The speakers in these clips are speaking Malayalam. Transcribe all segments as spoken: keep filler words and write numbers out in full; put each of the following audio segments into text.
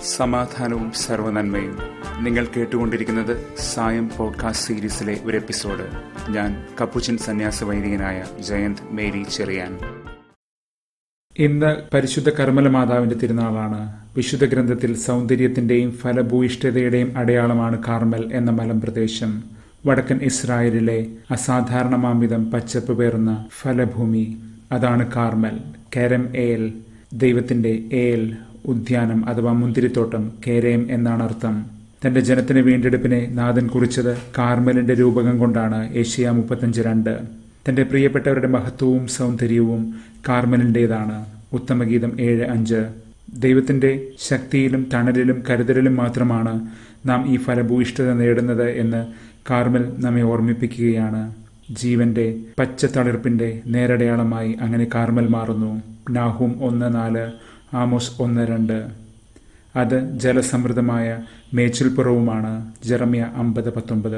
സമാധാനവും സർവ്വനന്മയും. നിങ്ങൾ കേട്ടുകൊണ്ടിരിക്കുന്നത് സായം പോഡ്കാസ്റ്റ് സീരീസിലെ ഒരു എപ്പിസോഡ്. ഞാൻ കപ്പുച്ചൻ സന്യാസ വൈദികനായ ജയന്ത് മേരി ചെറിയാൻ. ഇന്ന് പരിശുദ്ധ കർമ്മല മാതാവിന്റെ തിരുനാളാണ്. വിശുദ്ധ ഗ്രന്ഥത്തിൽ സൗന്ദര്യത്തിന്റെയും ഫലഭൂയിഷ്ഠതയുടെയും അടയാളമാണ് കാർമൽ എന്ന മലമ്പ്രദേശം. വടക്കൻ ഇസ്രായേലിലെ അസാധാരണമാംവിധം പച്ചപ്പ് പേറുന്ന ഫലഭൂമി, അതാണ് കാർമൽ. കെരം ഏൽ, ദൈവത്തിന്റെ ഏൽ, ഉദ്യാനം അഥവാ മുന്തിരിത്തോട്ടം. കേരയം എന്നാണ് അർത്ഥം. തന്റെ ജനത്തിന് വീണ്ടെടുപ്പിനെ നാഥൻ കുറിച്ചത് കാർമലിന്റെ രൂപകം കൊണ്ടാണ്. ഏഷ്യ മുപ്പത്തഞ്ച് രണ്ട്. തന്റെ പ്രിയപ്പെട്ടവരുടെ മഹത്വവും സൗന്ദര്യവും കാർമലിൻ്റെതാണ്. ഉത്തമഗീതം ഏഴ് അഞ്ച്. ദൈവത്തിന്റെ ശക്തിയിലും തണലിലും കരുതലിലും മാത്രമാണ് നാം ഈ ഫലഭൂയിഷ്ഠത നേടുന്നത് എന്ന് കാർമൽ നമ്മെ ഓർമ്മിപ്പിക്കുകയാണ്. ജീവന്റെ പച്ചത്തളിർപ്പിന്റെ നേരടയാളമായി അങ്ങനെ കാർമൽ മാറുന്നു. നാഹൂം ഒന്ന് നാല്, ആമോസ് ഒന്ന് രണ്ട്. അത് ജലസമൃദ്ധമായ മേച്ചിൽപ്പുറവുമാണ്. ജെറമ്യ അമ്പത് പത്തൊമ്പത്.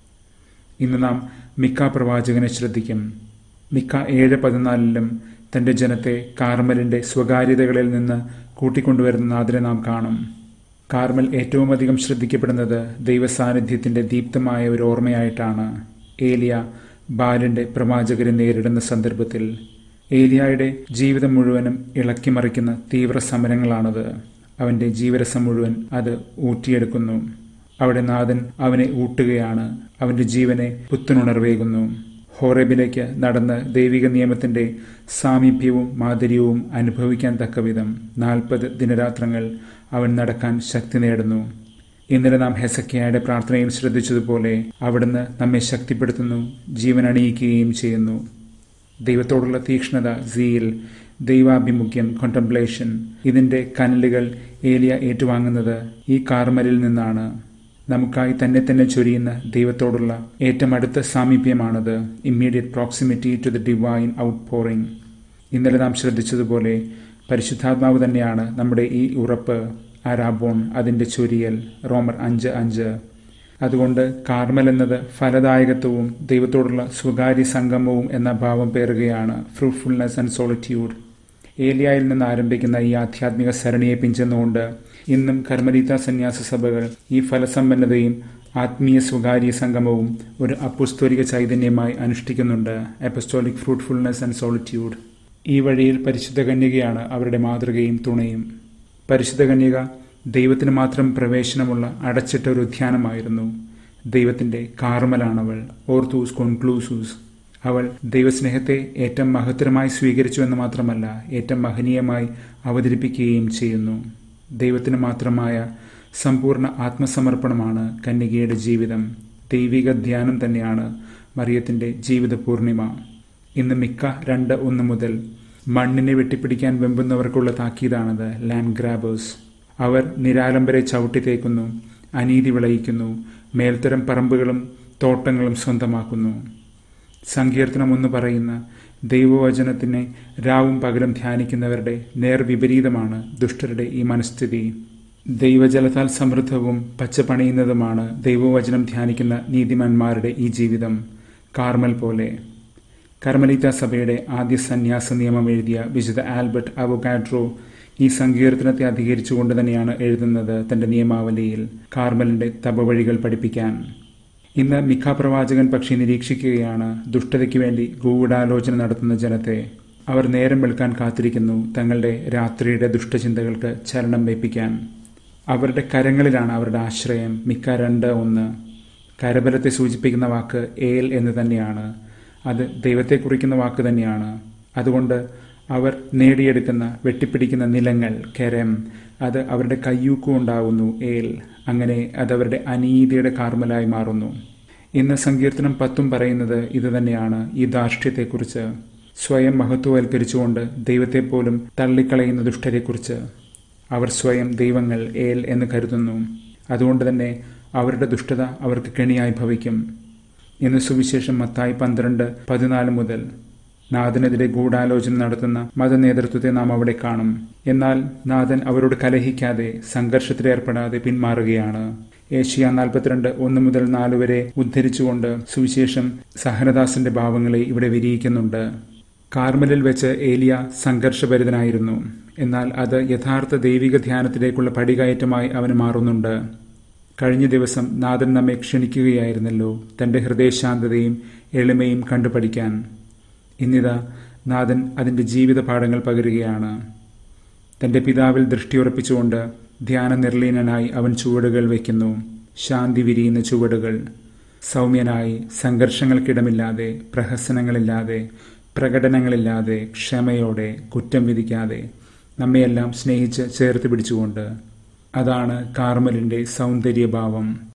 ഇന്ന് നാം മിക്ക പ്രവാചകനെ ശ്രദ്ധിക്കും. മിക്ക ഏഴ് പതിനാലിലും തന്റെ ജനത്തെ കാർമലിന്റെ സ്വകാര്യതകളിൽ നിന്ന് കൂട്ടിക്കൊണ്ടുവരുന്ന നാഥനെ നാം കാണും. കാർമൽ ഏറ്റവും അധികം ശ്രദ്ധിക്കപ്പെടുന്നത് ദൈവസാന്നിധ്യത്തിന്റെ ദീപ്തമായ ഒരു ഓർമ്മയായിട്ടാണ്. ഏലിയ ബാലിന്റെ പ്രവാചകരെ നേരിടുന്ന സന്ദർഭത്തിൽ ഏലിയായുടെ ജീവിതം മുഴുവനും ഇളക്കിമറിക്കുന്ന തീവ്ര സമരങ്ങളാണത്. അവന്റെ ജീവരസം മുഴുവൻ അത് ഊറ്റിയെടുക്കുന്നു. അവിടെ നാഥൻ അവനെ ഊട്ടുകയാണ്. അവന്റെ ജീവനെ പുത്തനുണർവേകുന്നു. ഹോറേബിലേക്ക് നടന്ന് ദൈവിക നിയമത്തിന്റെ സാമീപ്യവും മാധുര്യവും അനുഭവിക്കാൻ തക്കവിധം നാൽപ്പത് ദിനരാത്രങ്ങൾ അവൻ നടക്കാൻ ശക്തി നേടുന്നു. ഇന്നലെ നാം ഹെസക്കിയായുടെ പ്രാർത്ഥനയിൽ ശ്രദ്ധിച്ചതുപോലെ അവിടുന്ന് നമ്മെ ശക്തിപ്പെടുത്തുന്നു, ജീവൻ അണിയിക്കുകയും ചെയ്യുന്നു. ദൈവത്തോടുള്ള തീക്ഷ്ണത, സീൽ, ദൈവാഭിമുഖ്യം, കോണ്ടംപ്ലേഷൻ, ഇതിന്റെ കനലുകൾ ഏലിയ ഏറ്റുവാങ്ങുന്നത് ഈ കാർമലിൽ നിന്നാണ്. നമുക്കായി തന്നെ തന്നെ ചൊരിയുന്ന ദൈവത്തോടുള്ള ഏറ്റവും അടുത്ത സാമീപ്യമാണത്. Immediate proximity to the divine outpouring. ഇന്നലെ നാം ശ്രദ്ധിച്ചതുപോലെ പരിശുദ്ധാത്മാവ് തന്നെയാണ് നമ്മുടെ ഈ ഉറപ്പ്, ആരാബോൺ, അതിന്റെ ചൊരിയൽ. റോമർ അഞ്ച് അഞ്ച്. അതുകൊണ്ട് കാർമൽ എന്നത് ഫലദായകത്വവും ദൈവത്തോടുള്ള സ്വകാര്യ സംഗമവും എന്ന ഭാവം പേറുകയാണ്. Fruitfulness and solitude. ഏലിയായിൽ നിന്ന് ആരംഭിക്കുന്ന ഈ ആധ്യാത്മിക സരണിയെ പിഞ്ചെന്നുകൊണ്ട് ഇന്നും കർമ്മലീത്ത സന്യാസ സഭകൾ ഈ ഫലസമ്പന്നതയും ആത്മീയ സ്വകാര്യ സംഗമവും ഒരു അപ്പസ്തോലിക ചൈതന്യമായി അനുഷ്ഠിക്കുന്നുണ്ട്. Apostolic fruitfulness and solitude. ഈ വഴിയിൽ പരിശുദ്ധ കന്യകയാണ് അവരുടെ മാതൃകയും തുണയും. പരിശുദ്ധ കന്യക ദൈവത്തിന് മാത്രം പ്രവേശനമുള്ള അടച്ചിട്ട ഒരു ഉദ്യാനമായിരുന്നു. ദൈവത്തിന്റെ കാർമലാണവൾ. ഓർത്തൂസ് കോൺക്ലൂസൂസ്. അവൾ ദൈവസ്നേഹത്തെ ഏറ്റവും മഹത്തരമായി സ്വീകരിച്ചു എന്ന് മാത്രമല്ല, ഏറ്റവും മഹനീയമായി അവതരിപ്പിക്കുകയും ചെയ്യുന്നു. ദൈവത്തിന് മാത്രമായ സമ്പൂർണ്ണ ആത്മസമർപ്പണമാണ് കന്യകയുടെ ജീവിതം. ദൈവിക ധ്യാനം തന്നെയാണ് മറിയത്തിന്റെ ജീവിത പൂർണിമ. ഇന്ന് മിക്ക രണ്ട് ഒന്ന് മുതൽ മണ്ണിനെ വെട്ടിപ്പിടിക്കാൻ വെമ്പുന്നവർക്കുള്ള താക്കീതാണത്. ലാൻഡ് ഗ്രാബേഴ്സ്. അവർ നിരാലംബരെ ചവിട്ടി തേക്കുന്നു, അനീതി വിളയിക്കുന്നു, മേൽത്തരം പറമ്പുകളും തോട്ടങ്ങളും സ്വന്തമാക്കുന്നു. സങ്കീർത്തനം ഒന്ന് പറയുന്ന ദൈവവചനത്തിനെ രാവും പകലും ധ്യാനിക്കുന്നവരുടെ നേർവിപരീതമാണ് ദുഷ്ടരുടെ ഈ മനസ്ഥിതി. ദൈവജലത്താൽ സമൃദ്ധവും പച്ചപ്പണിയുന്നതുമാണ് ദൈവവചനം ധ്യാനിക്കുന്ന നീതിമാന്മാരുടെ ഈ ജീവിതം. കാർമൽ പോലെ. കർമ്മലീത്ത സഭയുടെ ആദ്യ സന്യാസ നിയമം എഴുതിയ വിശുദ്ധ ആൽബർട്ട് അവോഗാഡ്രോ ഈ സങ്കീർത്തനത്തെ അധികരിച്ചുകൊണ്ട് തന്നെയാണ് എഴുതുന്നത് തന്റെ നിയമാവലിയിൽ, കാർമലിന്റെ തപവഴികൾ പഠിപ്പിക്കാൻ. ഇന്ന് മിക്ക പ്രവാചകൻ പക്ഷി നിരീക്ഷിക്കുകയാണ് ദുഷ്ടതയ്ക്ക് വേണ്ടി ഗൂഢാലോചന നടത്തുന്ന ജനത്തെ. അവർ നേരം വെളുക്കാൻ കാത്തിരിക്കുന്നു തങ്ങളുടെ രാത്രിയുടെ ദുഷ്ടചിന്തകൾക്ക് ചലനം വയ്പ്പിക്കാൻ. അവരുടെ കരങ്ങളിലാണ് അവരുടെ ആശ്രയം. മിക്ക രണ്ട് ഒന്ന്. കരബലത്തെ സൂചിപ്പിക്കുന്ന വാക്ക് ഏൽ എന്ന് തന്നെയാണ്. അത് ദൈവത്തെ കുറിക്കുന്ന വാക്ക് തന്നെയാണ്. അതുകൊണ്ട് അവർ നേടിയെടുക്കുന്ന വെട്ടിപ്പിടിക്കുന്ന നിലങ്ങൾ, കെരം, അത് അവരുടെ കയ്യൂക്കും ഉണ്ടാകുന്നു. ഏൽ. അങ്ങനെ അതവരുടെ അനീതിയുടെ കാർമലായി മാറുന്നു. ഇന്ന് സങ്കീർത്തനം പത്തും പറയുന്നത് ഇത് തന്നെയാണ്, ഈ ധാർഷ്ട്യത്തെക്കുറിച്ച്. സ്വയം മഹത്വവൽക്കരിച്ചുകൊണ്ട് ദൈവത്തെ പോലും തള്ളിക്കളയുന്ന ദുഷ്ടരെക്കുറിച്ച്. അവർ സ്വയം ദൈവങ്ങൾ, ഏൽ എന്ന് കരുതുന്നു. അതുകൊണ്ട് തന്നെ അവരുടെ ദുഷ്ടത അവർക്ക് കെണിയായി ഭവിക്കും. ഇന്ന് സുവിശേഷം മത്തായി പന്ത്രണ്ട് പതിനാല് മുതൽ നാഥനെതിരെ ഗൂഢാലോചന നടത്തുന്ന മതനേതൃത്വത്തെ നാം അവിടെ കാണും. എന്നാൽ നാഥൻ അവരോട് കലഹിക്കാതെ, സംഘർഷത്തിലേർപ്പെടാതെ പിന്മാറുകയാണ്. ഏഷ്യ നാൽപ്പത്തിരണ്ട് ഒന്ന് മുതൽ നാല് വരെ ഉദ്ധരിച്ചുകൊണ്ട് സുവിശേഷം സഹനദാസന്റെ ഭാവങ്ങളെ ഇവിടെ വിരിയിക്കുന്നുണ്ട്. കാർമലിൽ വെച്ച് ഏലിയ സംഘർഷഭരിതനായിരുന്നു. എന്നാൽ അത് യഥാർത്ഥ ദൈവിക ധ്യാനത്തിലേക്കുള്ള പടികയറ്റമായി അവന് മാറുന്നുണ്ട്. കഴിഞ്ഞ ദിവസം നാഥൻ നമ്മെ ക്ഷണിക്കുകയായിരുന്നല്ലോ തൻ്റെ ഹൃദയശാന്തതയും എളിമയും കണ്ടുപഠിക്കാൻ. ഇന്നിതാ നാഥൻ അതിൻ്റെ ജീവിത പാഠങ്ങൾ പകരുകയാണ്. തൻ്റെ പിതാവിൽ ദൃഷ്ടിയുറപ്പിച്ചുകൊണ്ട് ധ്യാന നിർലീനനായി അവൻ ചുവടുകൾ വയ്ക്കുന്നു. ശാന്തി വിരിയുന്ന ചുവടുകൾ. സൗമ്യനായി, സംഘർഷങ്ങൾക്കിടമില്ലാതെ, പ്രഹസനങ്ങളില്ലാതെ, പ്രകടനങ്ങളില്ലാതെ, ക്ഷമയോടെ, കുറ്റം വിധിക്കാതെ, നമ്മയെല്ലാം സ്നേഹിച്ച് ചേർത്ത് പിടിച്ചുകൊണ്ട്. അതാണ് കാർമലിൻ്റെ സൗന്ദര്യഭാവം.